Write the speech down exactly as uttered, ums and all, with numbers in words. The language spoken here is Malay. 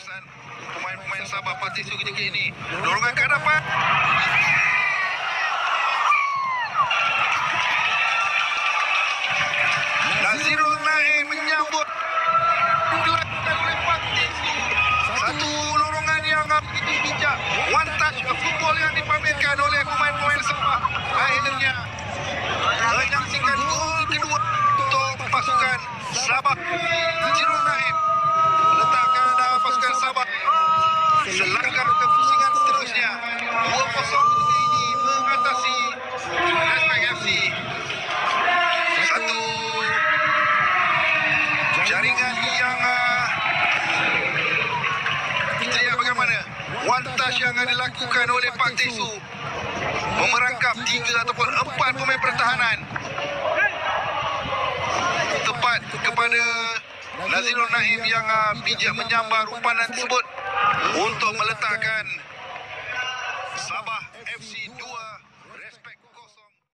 kesan pemain-pemain Sabah Pak Tisu ketika ini. Dorongan ke hadapan. Nazirul Naim menyambut dilakukan oleh Pak Tisu. Satu dorongan yang begitu bijak. One touch football yang dipamerkan oleh pemain-pemain Sabah. Akhirnya menyaksikan gol kedua untuk pasukan Sabah. Nazirul Naim letakkan pasukan Sabah selangkah ke pusingan seterusnya. dua kosong ini mengatasi Respect F C. Satu jaringan yang uh, kita lihat bagaimana one touch yang dilakukan oleh Pak Tisu memerangkap tiga ataupun empat pemain pertahanan tepat kepada Nazirul Naim yang uh, bijak menyambar umpan tersebut untuk meletakkan Sabah F C dua